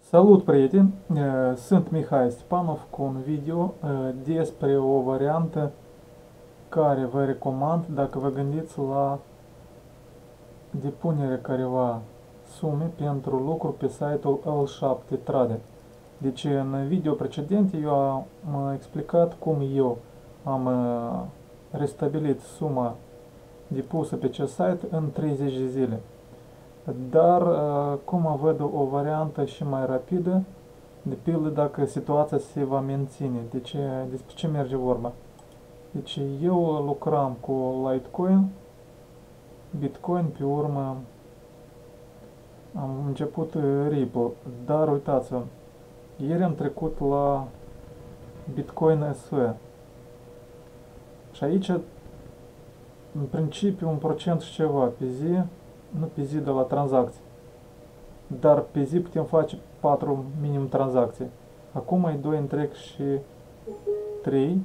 Salut, prieteni! Sunt Mihai Stepanov cu un video despre o variantă care vă recomand dacă vă gândiți la depunerea careva sume pentru lucru pe site-ul L7 Trader. Deci în video precedent eu am explicat cum eu am restabilit suma depusă pe acest site în 30 de zile. Dar cum văd o variantă și mai rapidă, de pildă dacă situația se va menține. Deci despre ce merge vorba? Deci eu lucram cu Litecoin, Bitcoin, pe urmă am început Ripple, dar uitați-vă, ieri am trecut la Bitcoin SV și aici în principiu 1% și ceva pe zi, nu pe zi de la tranzacții, dar pe zi putem face 4 minim tranzacții. Acum e 2 întreg și 3.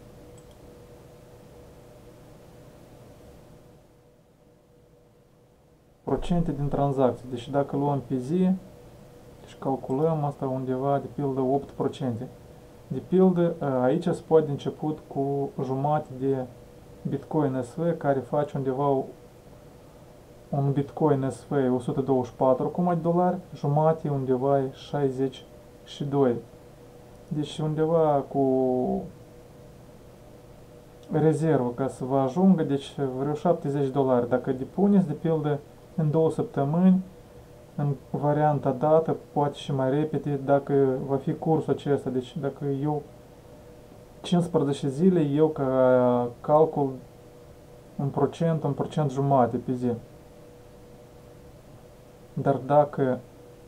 Procente din tranzacții. Deci dacă luăm pe zi și calculăm asta undeva de pildă 8%. De pildă aici se poate început cu jumate de Bitcoin SV care face undeva un Bitcoin SV 124 acum de dolari, jumate undeva 62. Deci undeva cu rezervă ca să vă ajungă, deci vreo 70 dolari. Dacă depuneți de pildă în 2 săptămâni, în varianta dată, poate și mai repede, dacă va fi cursul acesta. Deci dacă eu 15 zile, eu ca calcul 1% jumate pe zi. Dar dacă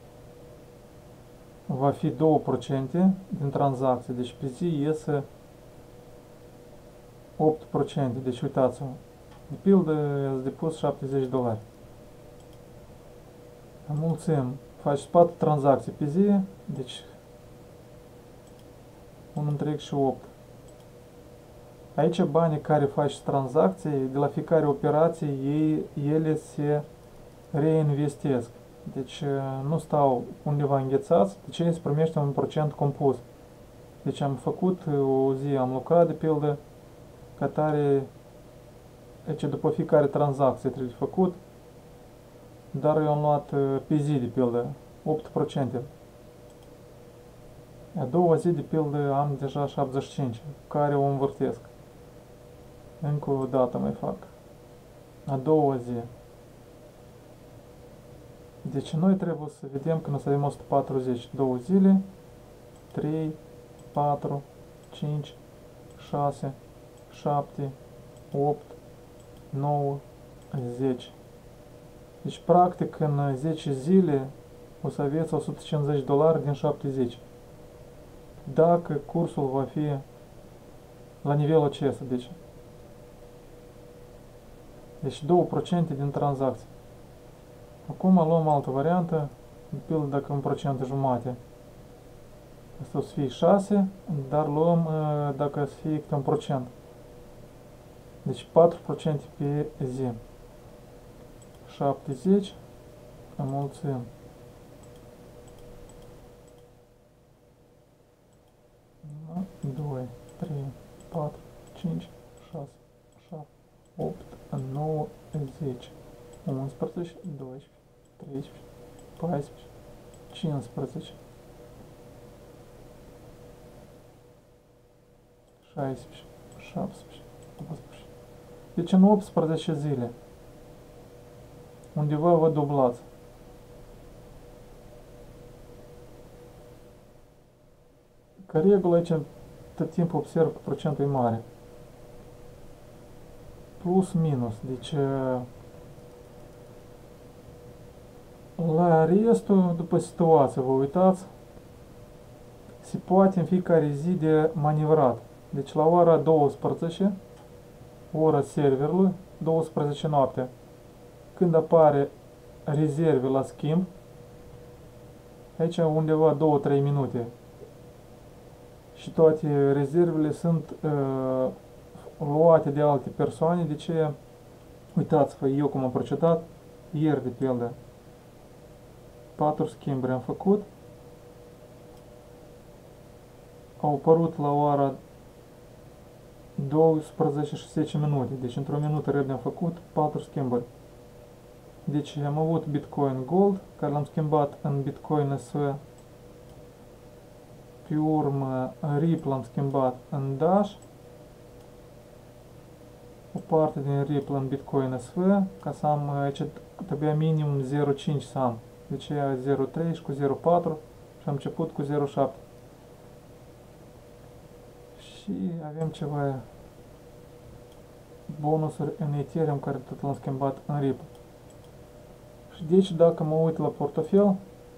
va fi 2% din tranzacții, deci pe zi iese 8%, deci uitați-vă, de pildă ați depus 70 dolari. Înmulțim, faci 4 tranzacții pe zi, deci 1 întreg și 8. Aici banii care faci tranzacții, de la fiecare operație, ele se reinvestesc. Deci nu stau undeva înghețați, deci ei se primește 1% compus. Deci am făcut o zi, am lucrat de pildă, ca tare, deci după fiecare tranzacție trebuie făcut, dar eu am luat pe zi de pildă 8%. A doua zi de pildă am deja 75, care o învârtesc. Încă o dată mai fac. A doua zi. Deci noi trebuie să vedem că noi să avem 140, 2 zile, 3, 4, 5, 6, 7, 8, 9, 10. Deci practic în 10 zile o să aveți 150 dolari din 70. Dacă cursul va fi la nivelul acesta, deci 2% din tranzacții. Acum luăm altă variantă, de pildă dacă 1% jumate. Asta o să fie 6, dar luăm dacă o să fie câte 1%. Deci 4% pe zi. 70 înmulțim. Da? 2, 3, 4, 5, 6, 7, 8, 9, 10, 11, 12, 13, 14, 15, 16, 17, 18. Deci în 18 zile undeva vă dublați. Ca regulă aici tot timpul observ că procentul e mare. Plus minus, deci la restul, după situație, vă uitați, se poate în fiecare zi de manevrat. Deci la ora 12, ora serverului, 12 noaptea, când apare rezerve la schimb, aici undeva 2-3 minute, și toate rezervele sunt luate de alte persoane, de ce, uitați-vă, eu cum am procedat, ieri de pildă, 4 schimburi am făcut, au apărut la ora 12 și 10 minute. Deci într-o minută repede am făcut 4 schimbări. Deci am avut Bitcoin Gold, care l-am schimbat în Bitcoin SV. Pe urmă Ripple l-am schimbat în Dash. O parte din Ripple în Bitcoin SV, ca să am aici trebuia minimum 0,5 să am. Deci e 0,3 și cu 0,4 și am început cu 0,7. Și avem ceva bonusuri în Ethereum care tot l-am schimbat în Ripple. Și deci dacă mă uit la portofel,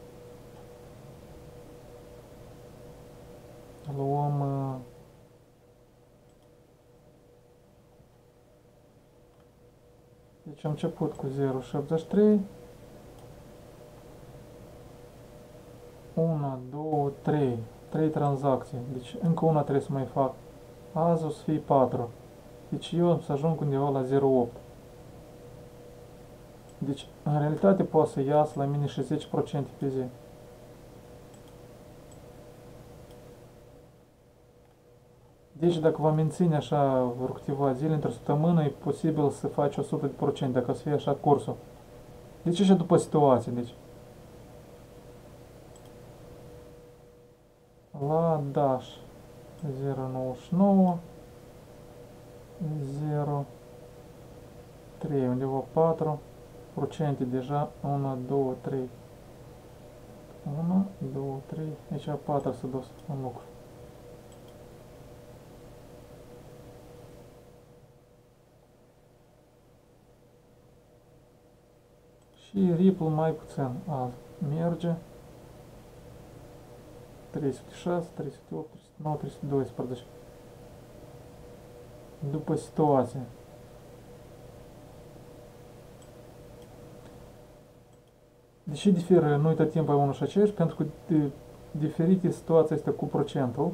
luăm deci am început cu 0,73, 1, 2, 3 tranzacții, deci încă una trebuie să mai fac, azi o să fie 4, deci eu am să ajung undeva la 0,8. Deci în realitate poate să iasă la mine 60% pe zi. Deci dacă va menține așa vreo câteva zile, într-o săptămână, e posibil să faci 100%, dacă o să fie așa cursul. Deci așa după situație, deci. La Dash 0,99, 0, 3, undeva 4% deja, 1, 2, 3, 1, 2, 3, aici 4 s-a dus în lucru. Și Ripple mai puțin azi merge. 306, 308, 309, 312. După situație. Deși diferă, nu uită timpul unul și aceeași, pentru că diferite situația este cu procentul.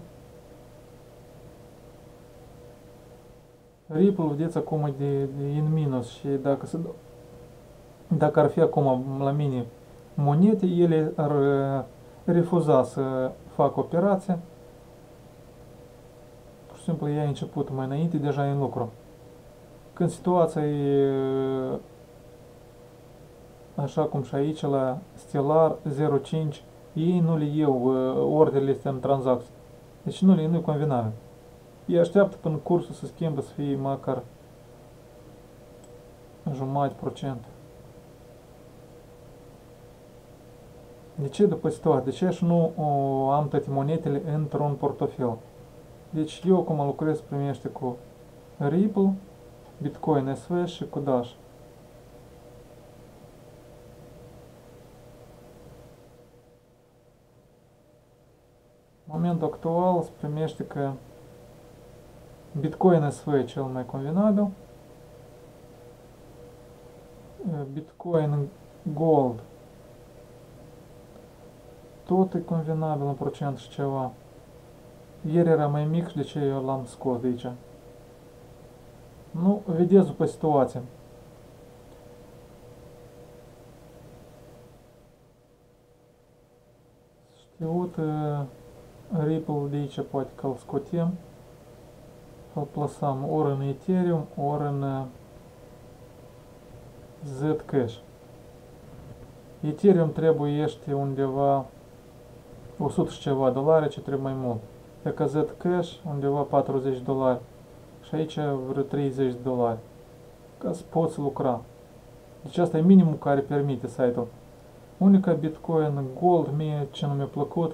Ripple, vedeți, acum e de în minus și dacă ar fi acum la mine monede, ele ar refuza să facă operația. Pur și simplu ea a început mai înainte, deja e în lucru. Când situația e așa cum și aici la Stellar 0,5, ei nu le iau ordinele astea în tranzacții. Deci nu-i convenabil. Ei așteaptă până cursul să schimbă să fie măcar jumătate procent. De ce după situație? De ce și nu am toate monetele într-un portofel? Deci eu cum lucrez primește cu Ripple, Bitcoin SV și cu Dash. În momentul actual se primește că Bitcoin SV e cel mai convenabil, Bitcoin Gold tot e convenabil în procent și ceva. Ieri era mai mic și de ce eu l-am scos de aici. Nu, vedeți după situație. Știut, Ripple de aici poate că îl scotem, îl plasăm ori în Ethereum, ori în Zcash. Ethereum trebuiește undeva 100 și ceva dolari, ce trebuie mai mult. Dacă Zcash undeva 40 dolari și aici vreo 30 dolari. Ca să poți lucra. Deci asta e minimul care permite site-ul. Unica Bitcoin Gold, mie ce nu mi-a plăcut,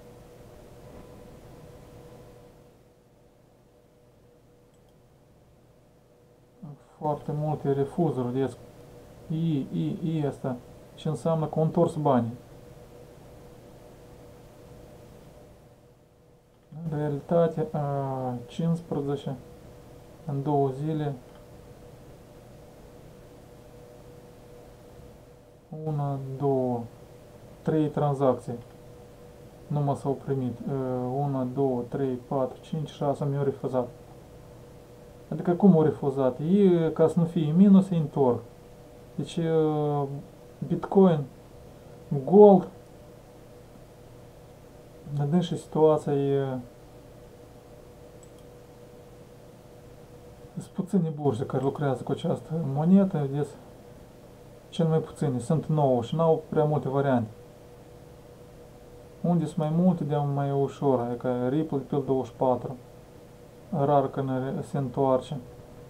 foarte multe refuzuri, vedeți, I asta, ce înseamnă că au întors banii. În realitate, 15 în 2 zile, 1, 2, 3 tranzacții. Nu s-au primit. 1, 2, 3, 4, 5, 6 mi-au refuzat. Adică cum au refuzat? Ei, ca să nu fie minus, îi întorc. Deci Bitcoin, Gold, în și situația e puține burse care lucrează cu această monetă, vedeți, cel mai puține, sunt 9 și n-au prea multe variante. Unde sunt mai multe, de mai ușor, adică Ripple de pe 24, rar când se întoarce.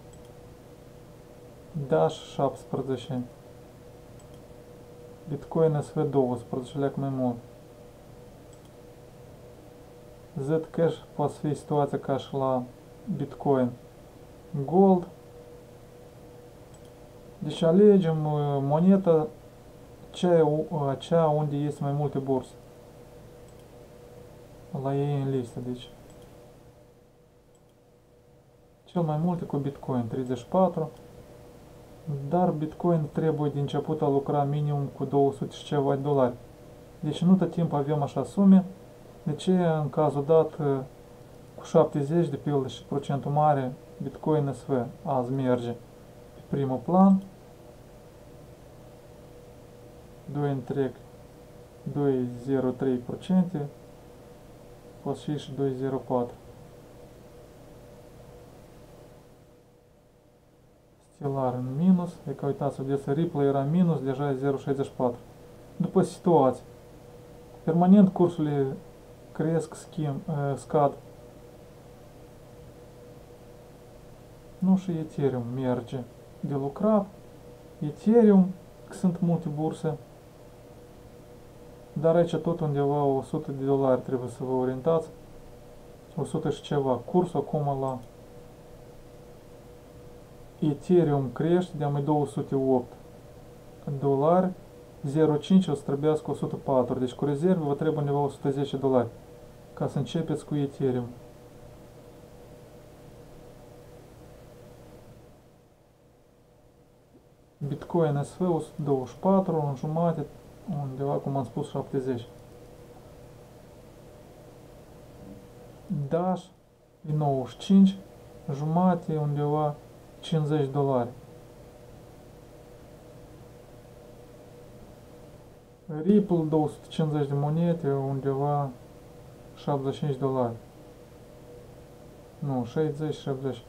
Dash 17, Bitcoin SV 12, leac mai mult. Zcash poate fi situația ca și la Bitcoin. Gold. Deci alegem moneta aceea unde este mai multe burse. La ei în listă, deci. Cel mai multe cu Bitcoin, 34. Dar Bitcoin trebuie din început a lucra minim cu 200 și ceva de dolari. Deci nu tot timpul avem așa sume. De ce în cazul dat cu 70 de pildă și procentul mare Bitcoin SV azi merge pe primul plan. 2,03%, poate fi și 2,04%. Stellar în minus, adică uitați, vedeți, Ripple era minus, deja e 0,64. După situație, permanent cursurile cresc, scad. Nu și Ethereum merge de lucrat. Ethereum, sunt multe burse, dar aici tot undeva 100 de dolari trebuie să vă orientați. 100 și ceva. Cursul acum la Ethereum crește de mai 208 dolari, 0,5 o să trebuiască 104, deci cu rezerve vă trebuie undeva 110 dolari ca să începeți cu Ethereum. Bitcoin SV 124, în jumate, undeva, cum am spus, 70. Dash e 95, jumate, undeva 50 dolari. Ripple 250 de monede, undeva 75 dolari. Nu, 60-70.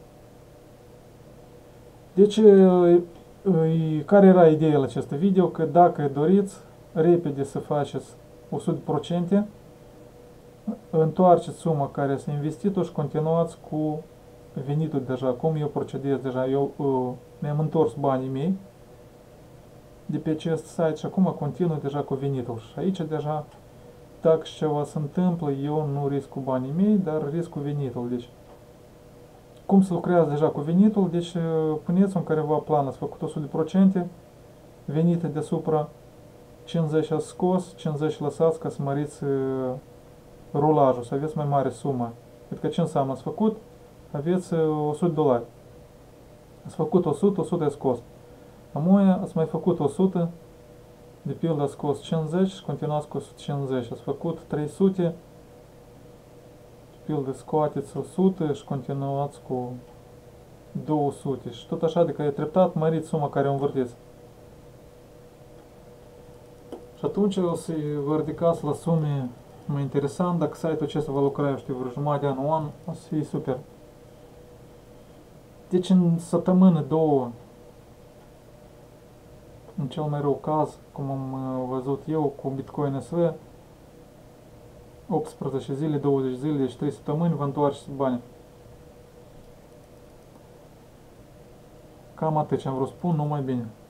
Deci, care era ideea la acest video? Că dacă doriți repede să faceți 100%, întoarceți suma care s-a investit-o și continuați cu venitul deja. Cum eu procedez deja? Eu mi-am întors banii mei de pe acest site și acum continui deja cu venitul. Și aici deja, dacă ceva se întâmplă, eu nu risc cu banii mei, dar risc cu venitul. Deci, cum se lucrează deja cu venitul? Deci, puneți în careva plan, ați făcut 100%, venite deasupra 50 ați scos, 50 lăsați ca să măriți rulajul, să aveți mai mare sumă. Adică ce înseamnă? Ați făcut, aveți 100 dolari. Ați făcut 100, 100 ați scos. Amoia ați mai făcut 100, de pildă ați scos 50 și continuați cu 150. Ați făcut 300, de pildă scoateți 100 și continuați cu 200. Și tot așa, adică e treptat măriți suma care o învârtiți. Și atunci o să vă ridicați la sume mai interesant. Dacă site-ul acesta va lucra, eu știu, vreo jumătate de an, o să fie super. Deci în săptămână, două, în cel mai rău caz, cum am văzut eu cu Bitcoin SV, 18 zile, 20 zile, deci 3 săptămâni, vă întoarceți banii. Cam atât ce am vrut să spun, numai bine.